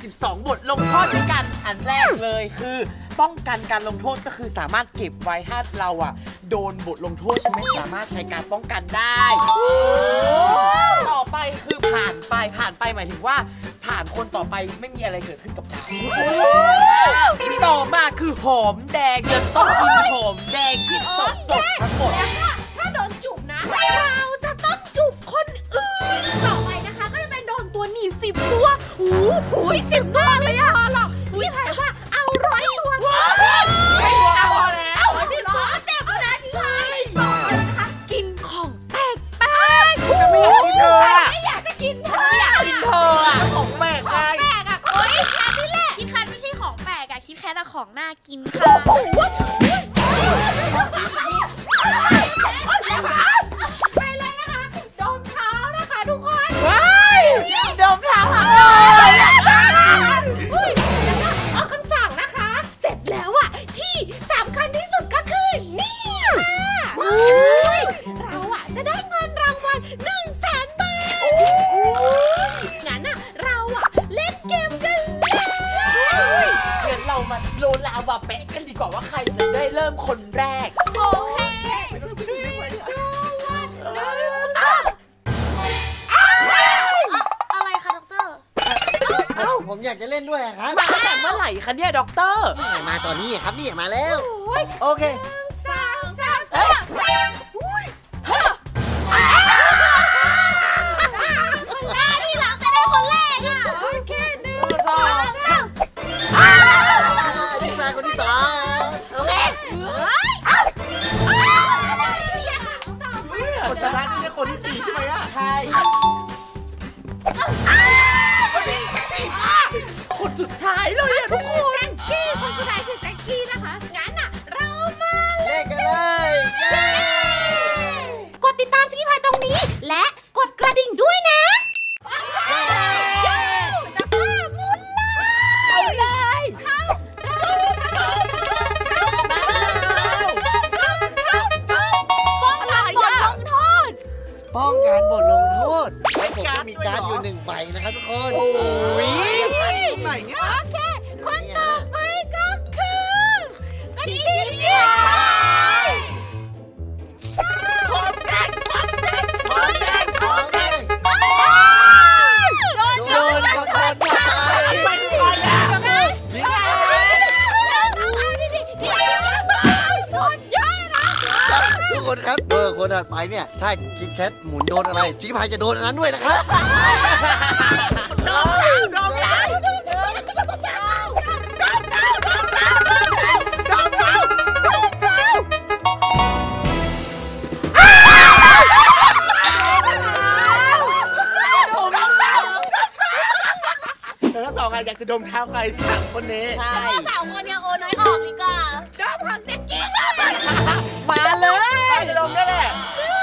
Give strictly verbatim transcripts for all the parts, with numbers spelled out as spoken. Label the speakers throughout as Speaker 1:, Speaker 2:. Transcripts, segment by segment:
Speaker 1: สิบสองบทลงโทษด้วยกันอันแรกเลยคือป้องกันการลงโทษก็คือสามารถเก็บไว้ถ้าเราอ่ะโดนบทลงโทษใช่ไหมสามารถใช้การป้องกันได้ต่อไปคือผ่านไปผ่านไปหมายถึงว่าผ่านคนต่อไปไม่มีอะไรเกิดขึ้นกับเราต่อมาคือหอมแดงยังต้องกินหอมแดงที่สดสดทั้งหมด
Speaker 2: แล้วก็ถ้าโดนจุบนะเราจะต้องจุบคนอื่นต่อไปนะคะก็จะเป็นโดนตัวหนีบสิบตัวโอ้โหสิบตัวเลยอะหรอกชี้ใครว่าเอาร้อยตัวไม่เอาแล้วสิบตัวเจ็บนะชี้ใครต่อไปนะคะกินของแปลกแปลก
Speaker 1: ไม่อยากกินเธอ
Speaker 2: ไม่อยากจะกินเธอ
Speaker 1: ไม่อยากกินเธออะของแปลกไง
Speaker 2: แปลกอะคุยคิดแคทนี่แหละคิดแคทไม่ใช่ของแปลกอะคิดแคทอะของน่ากินค่ะไปเลยนะคะดมเท้านะคะทุกคน
Speaker 1: ว้ายดมเท้าหาเลย
Speaker 2: อุ้ยแล้วก็ออกคำสั่งนะคะเสร็จแล้วอะที่สำคัญที่สุดก็คือนี่ค่ะเราอะจะได้เงินรางวัลหนึ่งแสนบาทงั้นอะเราอะเล่นเกมกันเลย
Speaker 1: งั้นเรามาโลลาวาแปะกันดีกว่าว่าใครจะได้เริ่มคนแรก
Speaker 2: โอเคอะไรคะด็อกเตอร์
Speaker 3: เอ้าผมอยากจะเล่นด้วยครับ
Speaker 1: มาตั้งแต่เมื่อไหร่คะเนี่ยด็อกเตอร์
Speaker 3: มาตอนนี้ครับนี่มาแล้วโอเค
Speaker 2: สามสามสามคนแรกที่หลังจะได้คนแรกอ่ะโอเคหนึ่งสองสาม
Speaker 3: ที่มาคนที่สอง
Speaker 2: โอเค
Speaker 1: คนชนะนี่คนที่สี่ใช่ไหมอ่ะใช่คนสุดท้ายเลยอ่ะทุกคน
Speaker 2: แจ็คกี้คนสุดท้ายคือแจ็คกี้นะคะงั้นอ่ะเรามา
Speaker 3: เล่นกันเลย
Speaker 2: กดติดตามสกิพายตรงนี้และกดกระดิ่งด้วยนะดักล่ามุน
Speaker 1: เอาเลย
Speaker 2: เข้าเข้าเข้าเข้ามาเข้าเข้าเข้าป้องกันบทลงโทษ
Speaker 3: ป้องกันบทลงโทษผมก็มีการ์ดอยู่หนึ่งใบนะครับทุกคน
Speaker 1: โอ้ยตรงไหนเนี่ย
Speaker 2: โอเคคนต่อไปก็คือชิชิ
Speaker 1: ของแดงของแดงของแดงของแดง
Speaker 2: โดนโดน
Speaker 1: คนคนไปไปไปแล้วนี่ไง
Speaker 3: ทุกคนครับเบอร์คนถัดไปเนี่ยถ้าคิดแคทหมุนโดนอะไรชี้พายจะโดนอันนั้นด้วยนะครับ
Speaker 1: โดนแล้วโดนแล้วโดนแล้วโดนแล้วโดนแล้วโดนแล้วโดนแล้วโดนแล้วเธอทั้งสองอยากจะดมเท้าใครที่สามคนนี้
Speaker 2: ใช่สามคนเนี่ยโอน้อยออกดีกว่าดมของแจ็คกี้
Speaker 1: มาเลยจะดมได้แหละ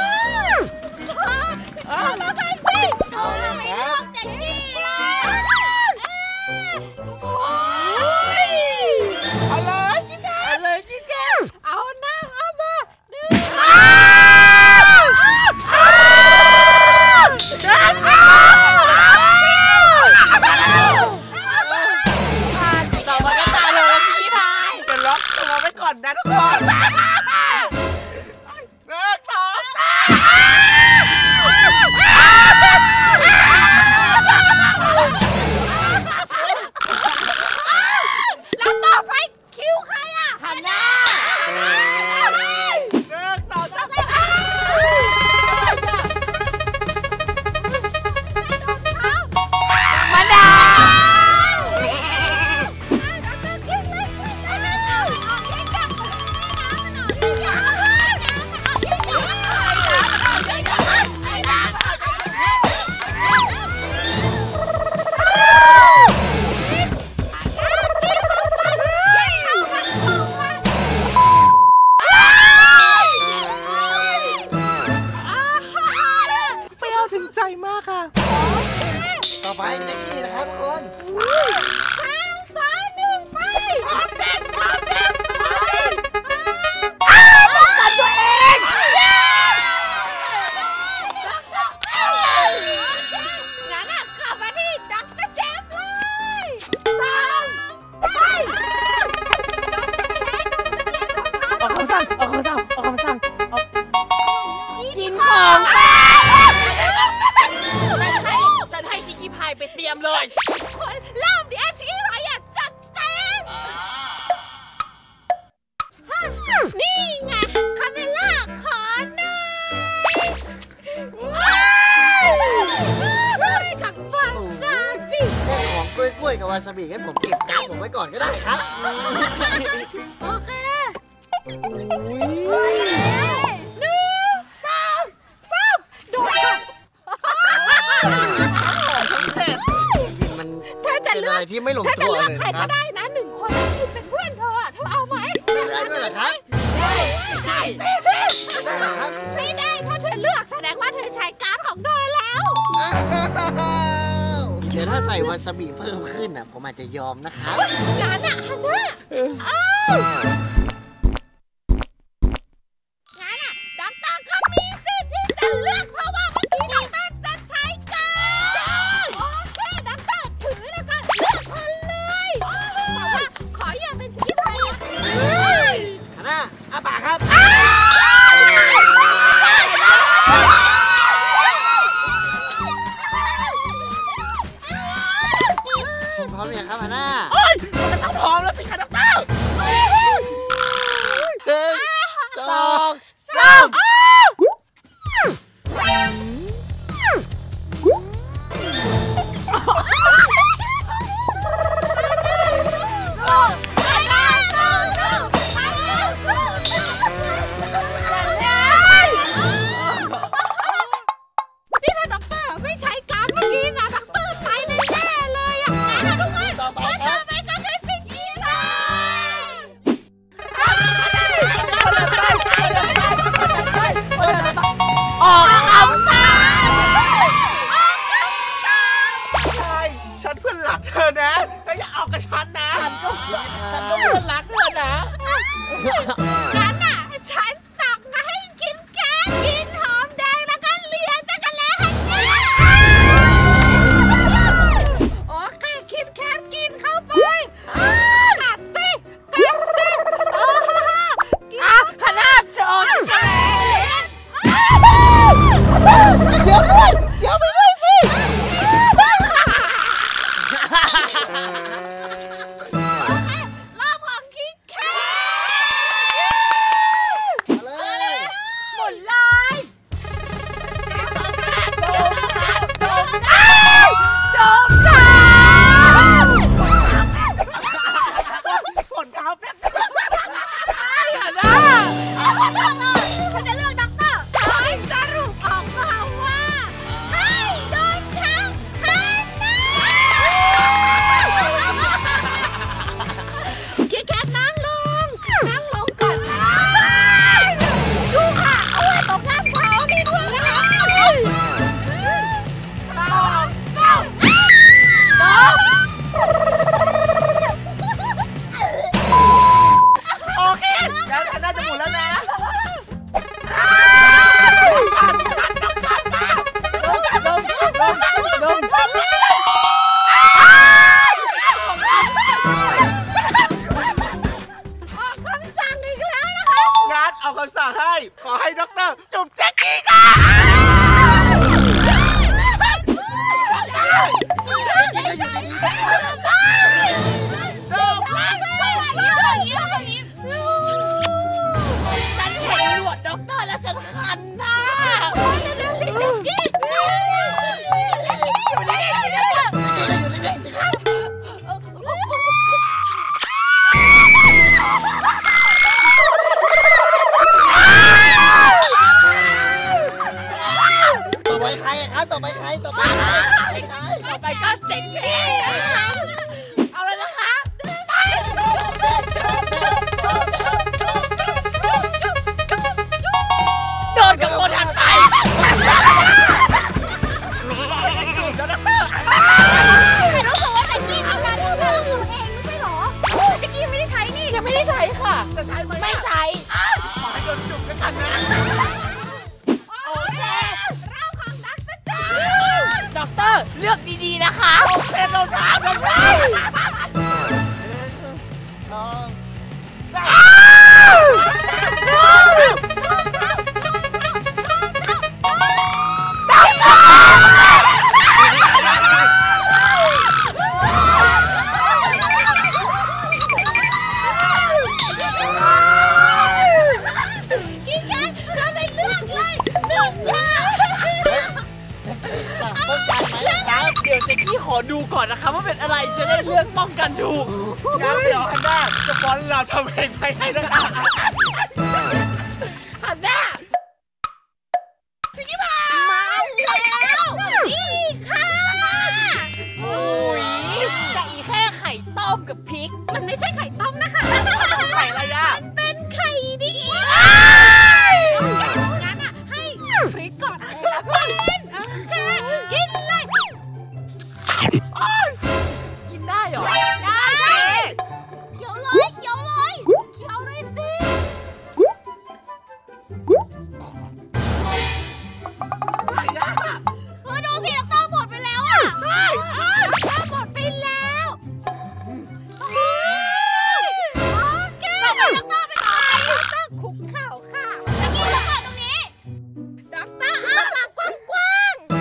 Speaker 2: เอามาไปสิเอาไม่ลงแจ็คกี้
Speaker 1: เอาเลยจิ๊กแกเอาเลยจิ๊กแก
Speaker 2: เอาหน้าเอามาหนึ่ง
Speaker 1: ต่อมาก็ตาเลยแล้วจิ๊กพายจะล็อกตัวไว้ก่อนนะทุกคนหนึ่งสองสาม
Speaker 3: บีงั้นผมเก็บการ์ดผมไว้ก่อนก็ได้ครับ
Speaker 2: โอเคหนึ่งสองสามโดนค่ะ
Speaker 3: จริงๆมัน
Speaker 2: เธอจะ
Speaker 3: เป็น
Speaker 2: เลื
Speaker 3: อะ
Speaker 2: อก
Speaker 3: ไรที่ไม่ลง
Speaker 2: เธอจะ
Speaker 3: ตัว
Speaker 2: เลือก
Speaker 3: เลย
Speaker 2: ใคร
Speaker 3: นะค
Speaker 2: ก็
Speaker 3: รับ
Speaker 2: ได้นะหนึ่งคนที่เป็นเพื่อนเธอเธอเอาไหม
Speaker 3: ไม่ได้ด้วยเหรอครับ
Speaker 1: ได้
Speaker 3: ได้เหรอครับ
Speaker 2: ไม่ได้ถ้าเธอเลือกแสดงว่าเธอใช้การ์ดของเธอแล้ว
Speaker 3: เดี๋ยวถ้าใส่วาซาบิเพิ่มขึ้นอ่ะผมอาจจะยอมนะครับ
Speaker 2: งั้นอ่ะฮันน่าอ้าวงั้นอ่ะด็อกเตอร์ก็มีสิทธิ์ที่จะเลือกเพราะว่าเมื่อกี้ด็อกเตอร์จะใช้การ์ดโอเคด็อกเตอร์ถือแล้วก็เลือกคนเลยแต่ว่าขออย่าเป็นชิคกี้พายนะ
Speaker 3: ฮาน่าอาปากครับพร้อมยังครับฮาน่า
Speaker 1: โอ้ยมันต้องพร้อมแล้วสิคะด็อกเตอร์
Speaker 3: หนึ่งสอง
Speaker 1: สาม
Speaker 2: นี่ถ้าด็อกเตอร์ไม่ใช้การ์ดเมื่อกี้นะด็อกเตอร์ไปแน่ๆเลยอ่ะนะทุกคน
Speaker 3: ต่อไป
Speaker 2: ต่
Speaker 3: ครั
Speaker 2: อบ ไปก็คือชิคกี้พาย
Speaker 1: ออก
Speaker 2: เอาสาม
Speaker 1: ใช่ฉันเพื่อนรักเธอนะเธออย่าเอากับฉันนะ ฉันก็ฉันก็เพื่อนรักเธอนะ
Speaker 2: งั้นอ่ะฉันสั่งให้กินแกงกินหอมแดงแล้วก็เลียจักรแล้ให้กินโอเคคิดแค่กินเข้าไปกัดสิกัดสิโอ้โหกิน
Speaker 1: อ่ะฮันน่าโชว์
Speaker 2: แกง
Speaker 1: เดี๋ยวด้วยเดี๋ยวไปด้วยสิ
Speaker 2: รอบของคิดแค่
Speaker 3: มาเลย
Speaker 2: หมุนเลย
Speaker 1: ฝนเท้าแป๊บฮันน่า
Speaker 2: ฉันจะเลือกด็อกเตอร์ขอให้สรุปออกมาว่าให้โดนทั้งฮันน่า
Speaker 1: ป้องกันถูกงั้นเดี๋ยวฮันน่าจะฟ้อนเราทำเพลงไปให้นะคะฮันน่าชิคกี้พายมาแล้วนี่ค่ะโอ้ยจะอีแค่ไข่ต้มกับพริก
Speaker 2: มันไม่ใช่ไข่ต้มนะคะ
Speaker 1: ไข่อะไรอ่ะ
Speaker 2: มันเป็นไข่ดิบงั้นอ่ะให้พริกก่อนเลยละกันโอเคกินเลย
Speaker 1: กินได้เหรอ
Speaker 2: ได้เขียวเลยเขียวเลยเขียวเลยสิเออดูสิน้ำตาหมดไปแล้วอ่ะใช่น้ำตาหมดไปแล้วโอเคน้ำตาเป็นอะไรน้ำตาคุกเข่าค่ะจะกินแล้วค่ะตรงนี้น้ำตาอ้าปากกว้างๆ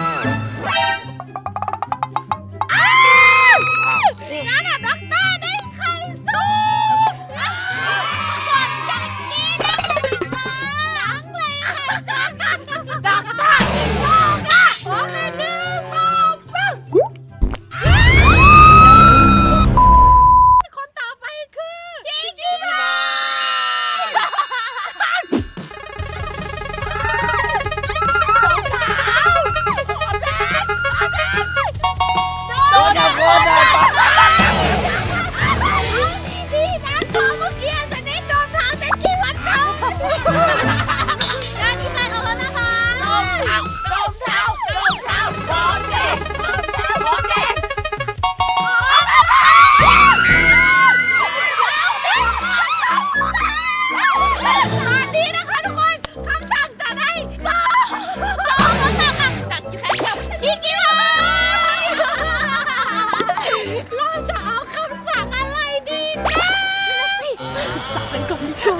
Speaker 2: งั้นอ่ะด็อกเตอร์ได้ไข่สุกก่อนจะกินนั่งเลยค่ะจ๊ะด็อกเตอร์กินลูกอ่ะโอเคหนึ่งสองสามคนต่อไปคือชิคกี้พายโดนจับโดนจับพี่นะตัวเมื่อกี้จะได้โดนเท้าจะกี่วันเท้างานที่ใครเอาแล้วนะคะโดนเท้าโดนเท้าโดนเท้าโดนเด็กโดนเท้าโดนเด็กตอนนี้นะคะทุกคนคำสั่งจะได้สองสองคำสั่งค่ะจากที่ใครจับชิคกี้พายเราจะเอาคำสั่งอะไรดีนะสิสั่งเป็นกล่องดีกว่า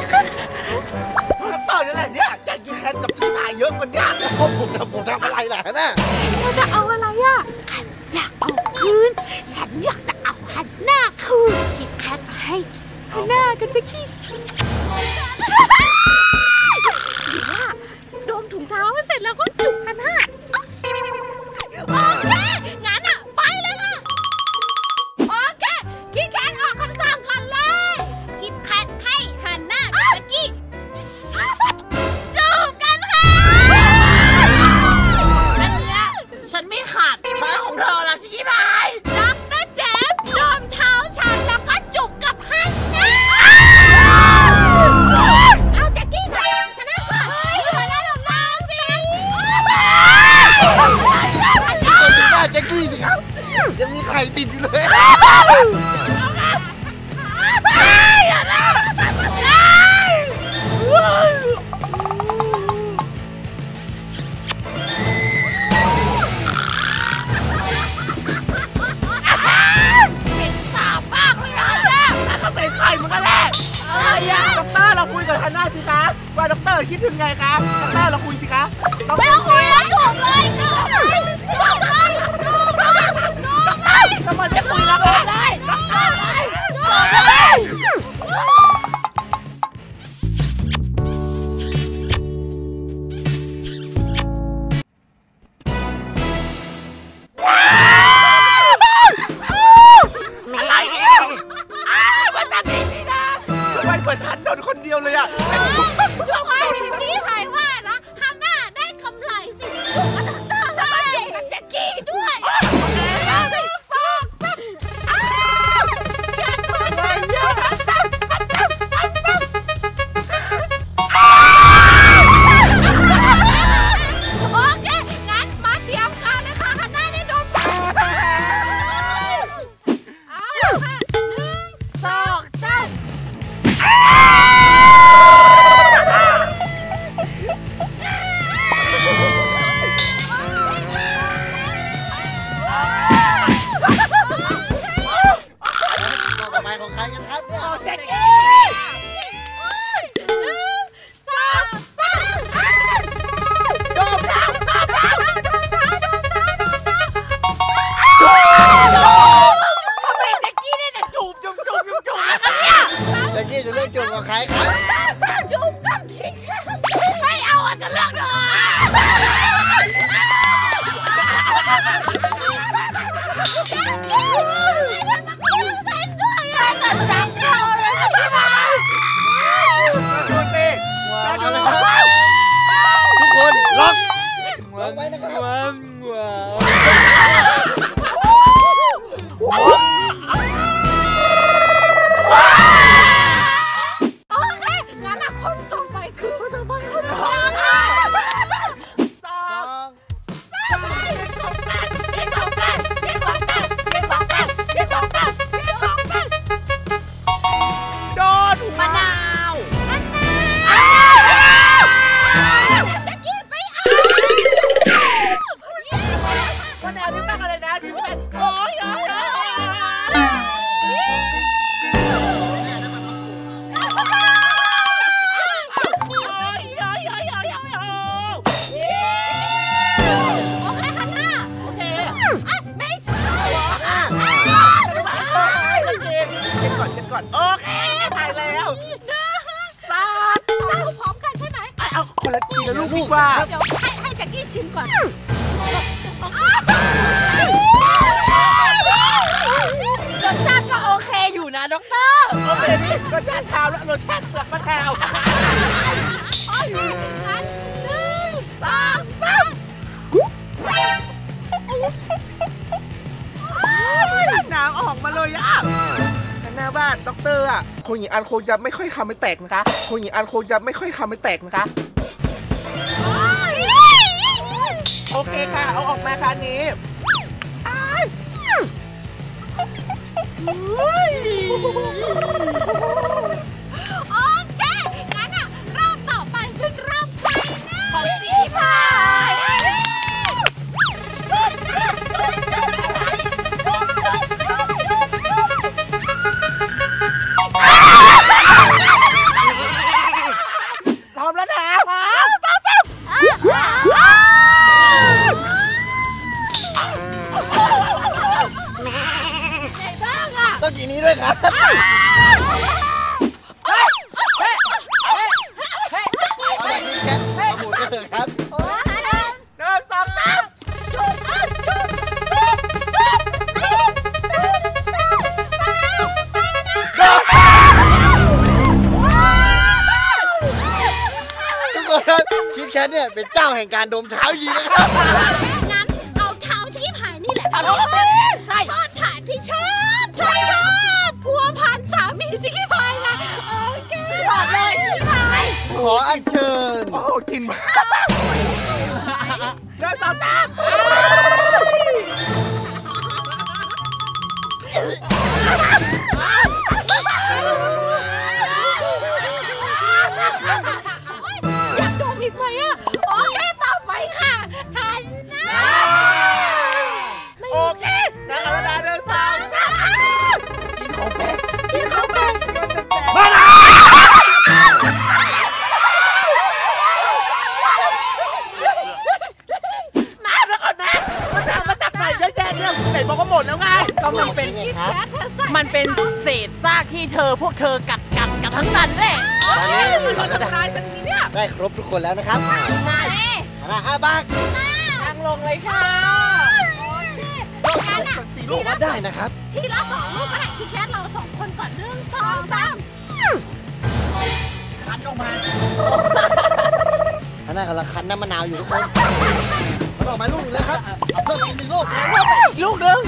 Speaker 1: ต่อนี่แหละเนี่ยอยากกินแคทกับชิคกี้พายเยอะกว่านี้ผมผมทำผมทำอะไรล่ะน่ะ
Speaker 2: เราจะเอาอะไรอ่ะฉันอยากเอาคืนฉันอยากจะเอาฮันน่าคืนกินแคทให้ฮันน่ากันจะขี้หรือว่าโดมถุงเท้าเสร็จแล้วก็จุกฮันน่าโอเคงั้นอ่ะไปเลยค่ะโอเคคิดแคทออกคำสั่งก่อนเลยคิดแคทให้ฮันน่ากับตะกี้จูบกันค่ะ
Speaker 1: ฉันไม่ขาดเธอของเธอละชิคกี้พาย
Speaker 2: ด็อกเตอร์เจฟโดมเท้าฉันแล้วก็จุบกับฮันน่าเอาแจ็คกี้ก่อนฮันน่าก่อนฮันน่าของเราสิ
Speaker 3: คนถึงหน้าแจ็คกี้สิครับยังมีไข่ติดอยู่เลย
Speaker 1: เราคุยกับฮันน่าสิคะว่าด็อกเตอร์คิดถึงไงคะด็อกเตอร์เราคุยสิคะ
Speaker 2: ไม่ต้องคุยแล้วจบเลยจบเลยจบเลยจบเลยจบเลย
Speaker 1: ทำไมจะคุยแล้วเลยด็อกเตอร์เลยจบเลยอะไรเนี่ยอ้าวมาตัดอีกทีนะทำไมเหมือนฉันโดนคนเดียวเลยอ่ะ
Speaker 2: ทุกคนชี้หายว่านะฮันน่าได้กำไรสิจุกกับด็อกเตอร์แล้วก็จุกกับแจ็คกี้ด้วยหนึ่งสองสามอ้าวแจ็คโดนเลยเยอะฮันน่าฮันน่าฮันน่าโอเคงั้นมาเตรียมการเลยค่ะฮันน่าได้โดนเอาค่ะหนึ่งสองสาม
Speaker 3: ของใครกันครับเนี่ย
Speaker 1: แจ็คกี้
Speaker 2: หนึ่งสองสาม
Speaker 1: โดมเท้าโดมเท้าโดมเท้าโดมเท้าทำไมแจ็คกี้เนี่ยจะจูบจูบจูบจูบจูบอะไรเนี่ย
Speaker 3: แจ็คกี้จะเลือกจูบกับใครครับ
Speaker 2: จูบกับคิง
Speaker 1: ไม่เอาอ่ะฉันเลือกเธอก่อนโอเคไปแล้วสาม
Speaker 2: เราพร้อมกันใช่ไหม
Speaker 1: เอาคนละทีละลูกดีกว่า
Speaker 2: เดี๋ยวให้ให้แจ็คกี้ชิมก่อนรสชาติก็โอเคอยู่นะด็อกเตอร์
Speaker 1: โอเคนี่รสชาติเท้าและรสชาติเปลือกมะพร้าว
Speaker 2: อ๋อหนึ่งสองสาม
Speaker 1: น้ำออกมาเลยอ่ะหน้าบ้านด็อกเตอร์อ่ะคงหญิงอันคงจะไม่ค่อยคำไม่แตกนะคะคงหญิงอันคงจะไม่ค่อยคำไม่แตกนะคะโอเคค่ะเอาออกมาค่ะนี้
Speaker 2: โอเคงั้นอ่ะรอบต่อไปเป็นรอบไฟนะของสีพาย
Speaker 1: พร้อมแล้วนะพร้อม
Speaker 3: ต้องกินนี้ด้วยครับเอาแบบนี้แคทมาหมุนกันเถอะครับ
Speaker 1: หนึ่งสองสาม
Speaker 2: จุดจุดจุด
Speaker 3: ทุกคนครับคิดแคทเนี่ยเป็นเจ้าแห่งการดมเท้าจริงนะครับ
Speaker 2: งั้นเอาเท้าชี้ผายนี่แหละใช่ทอดฐานที่ชอบชอบชอบพัวพันสามีชี้ผายนะโอเคถอดเลยชี้ผาย
Speaker 3: ขออัญเชิญ
Speaker 1: โอ้กินมาหนึ่งสองสาม
Speaker 2: อยากดมอีกไหมอ่ะโอเคต่อไปค่ะหันหน้า
Speaker 1: โอเคงั้นเอาละหนึ่งสองสามกินของแปลกกินของแปลกมาละมาแล้วก่อนนะมาจากมาจากไหนเยอะแยะเนี่ยไหนบอกว่าหมดแล้วไงก็มันเป็นมันเป็นเศษซากที่เธอพวกเธอกัดกัดกันทั้งนั้นแหละเราจะตายสักทีเนี่ย
Speaker 3: ได้ครบทุกคนแล้วนะครับ
Speaker 2: ใช่
Speaker 3: นะอาบัก
Speaker 1: นั่งลงเลยค่ะ
Speaker 2: โอเคงั้นอ่ะทีละ
Speaker 3: ได้นะครับ
Speaker 2: ทีละสองลูกก็ได้ทีแค่เราสองคนก่อนหนึ่งสองสาม
Speaker 1: คั้นออกมา
Speaker 3: อันนั้นกำลังคั้นน้ำมะนาวอยู่ทุกคนมันออกมาลูกนึงแล้วครับเพิ่มอีกหนึ่งลูก
Speaker 1: ลูกหนึ่ง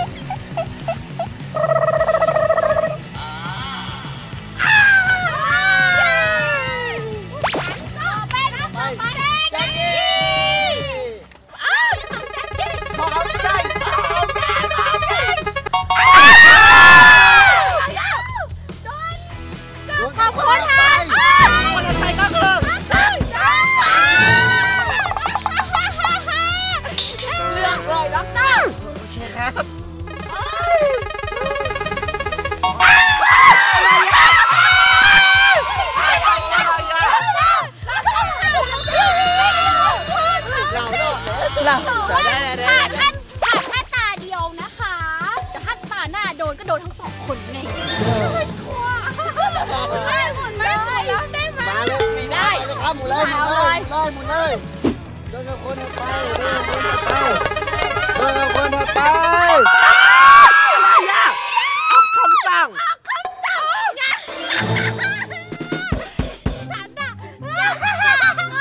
Speaker 3: หมุนเลยหมุนเลยหมุนเลยเดินกับคนไปเดินกับคนไปเดินกับคนไป
Speaker 1: อะไรอ่ะออกคำสั่ง
Speaker 2: ออกคำสั่งไงฉันน่ะจะให้แจ็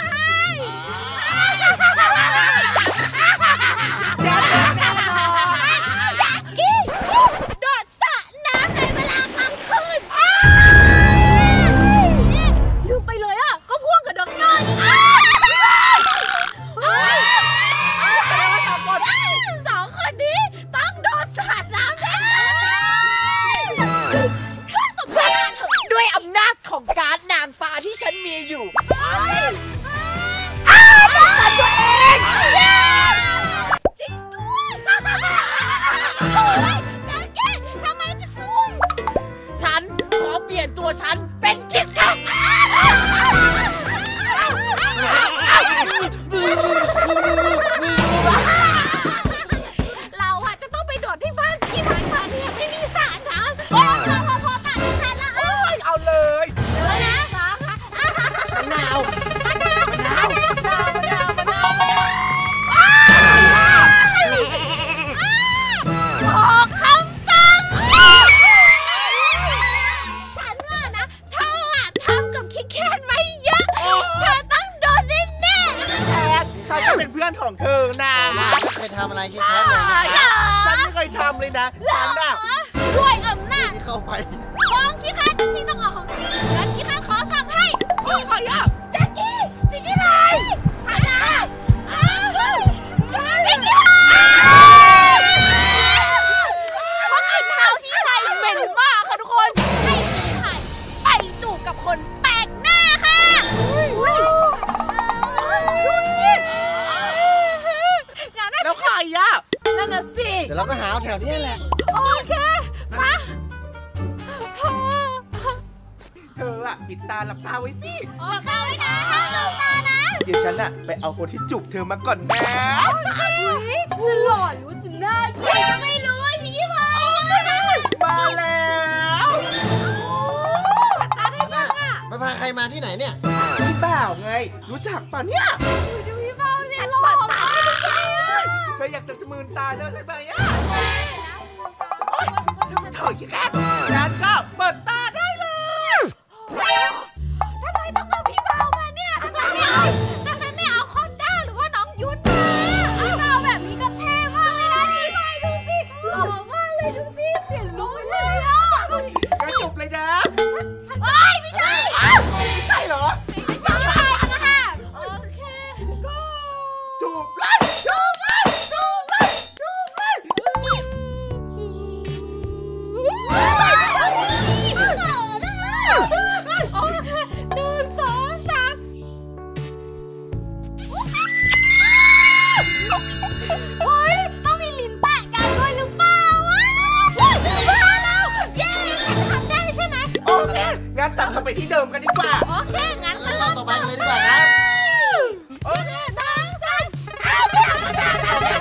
Speaker 2: คกี้โดดสระน้ำในเวลากลางคืนลืมไปเลยอ่ะก็พ่วงกับด็อกเตอร์สองคนนี้ต้องโดดสาดน้ำ
Speaker 1: ด้วยอำนาจของการ์ดนางฟ้าที่ฉันมีอยู่
Speaker 2: ตัวเองจริงด้วยเฮ้ยแจ็คกี้ทำไมจะอุ้ย
Speaker 1: ฉันขอเปลี่ยนตัวฉันเป็นกิ๊กค่ะ
Speaker 2: เราอะจะต้องไปโดดที่บ้านที่ร้านมาเนี่ยไม่มีสระน้ำพอพอพอตัด
Speaker 3: เข้าไป
Speaker 2: ของขี้ข้าที่ต้องออกของฉันงั้นขี้ข้าขอสั่งให้โอ้ยอ่ะแจ็คกี้จิกกี้ไทยไปเลยจิกกี้ไทยเพราะกลิ่นเท้าที่ไทยเหม็นมากค่ะทุกคนให้ที่ไทยไปจูบกับคนแปลกหน้าค่ะดูนี่งานน่า
Speaker 1: แล้วใครอ่ะนั่นน่ะสิ
Speaker 3: เดี๋ยวเราก็หาแถวนี้แหละ
Speaker 2: โอเคมา
Speaker 1: เธออะปิดตาหลับตาไว้สิ
Speaker 2: โอเคนะห้ามลืมตานะ
Speaker 1: เดี๋ยวฉันอะไปเอาคนที่จูบเธอมาก่อนนะ
Speaker 2: จะหล่อหรือว่าจะน่าเกลียดก็ไม่รู้ทีนี้มา
Speaker 1: มาแล้ว
Speaker 2: ตาได้ยังอ่ะ
Speaker 3: ไปพาใครมาที่ไหนเนี่ย
Speaker 1: พี่บ่าวไง รู้จักป่ะเนี่ย
Speaker 2: ดูพี่เบาเนี่ยหล่อมาก
Speaker 1: เธออยากจะจมืนตาแล้วใช่ไหมอะช่างเถอะขี้แก๊สงั้นก็เปิดตาได้เลย
Speaker 2: ทำไมต้องเอาพี่เบามาเนี่ยทำไมไม่เอาทำไมไม่เอาคอนด้าหรือว่าน้องยุทธมาพี่เบาแบบนี้ก็เท่มากเลยนะพี่ไมดูสิหล่อมากเลยดูสิเปลี่ยนลุคเลยอ่ะ
Speaker 1: งั้นจบเลยนะ
Speaker 2: ฉันฉันไม่ไม่ใช่
Speaker 1: อ้าวไม่ใช่เหรอ
Speaker 2: ไม่ใช่ค่ะโอเคก็
Speaker 1: จูบเลยจูบเลยจูบเลยจูบเลย
Speaker 2: โอเคหนึ่งสองสามเฮ้ยต้องมีลิ้นแตะกันด้วยหรือเปล่าวะมาแล้วเย้ฉันทำได้ใช่ไหม
Speaker 1: โอเค งั้นตัดกลับไปที่เดิมกันดีกว่า
Speaker 2: โอเคงั้นก็
Speaker 3: เราต่อไปกันเลยดีกว่าครับ
Speaker 2: โอเคสองสามเอาเอาเอาเอาเอา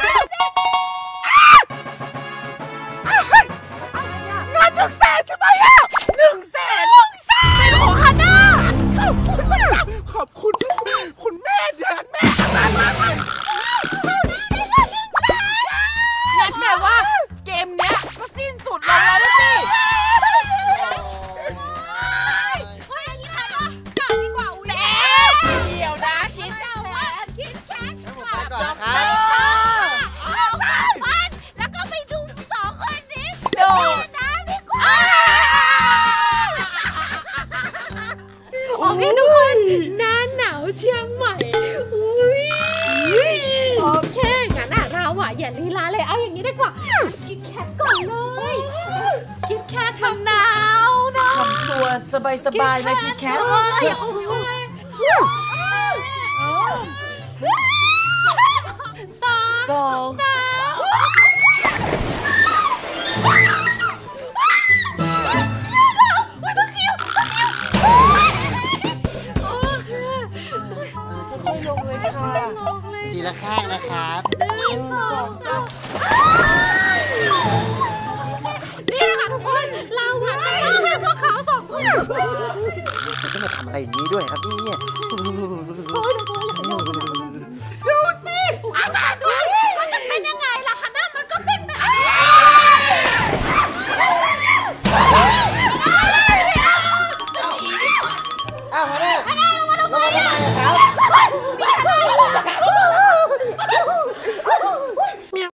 Speaker 1: งานหนึ่งแสนใช่ไหมอ่ะหนึ่งแสนหนึ่งแสนเป็นของฮาน่าขอบคุณมากขอบคุณคุณแม่เดือนแม่มามามางั้นแปลว่าเกมเนี้ยก็สิ้นสุดลงแล้วนะสิ
Speaker 2: เฮ้ยอันนี้ค่ะกลับดีกว่าอุ้ย
Speaker 1: เดี๋ยวนะคิด
Speaker 2: เอาว่าคิดแค่กลับ
Speaker 3: ไปก่อนนะค
Speaker 2: ไป
Speaker 3: รับ
Speaker 2: เอาบ้านแล้วก็ไปดูสองคนนี้
Speaker 1: โด
Speaker 2: จ้าดีกว่าโอเคทุกคนหน้าหนาวเชียงใหม่อุ้ยโอเคงั้นอ่ะเราอ่ะอย่าลีลาเลยเอาอย่างนี้ดีกว่าคิดแคทก่อนเลยคิดแคททำหนาวเนาะ
Speaker 1: ทำตัวสบายๆนะคิดแคท
Speaker 2: เอ้ยโอ้ยสอง
Speaker 1: สอง
Speaker 2: สามโอเค
Speaker 1: ค่อยๆลงเลยค่ะ
Speaker 2: ลงเลย
Speaker 3: ทีละข้างนะครับ
Speaker 2: หนึ่งสองสามนี่นะคะทุกคนเราอะจะต้องให้พวกเขาสองคน
Speaker 3: จะมาทำอะไรอย่างนี้ด้วยครับเนี่ย
Speaker 2: โอ้ยเดี๋ยว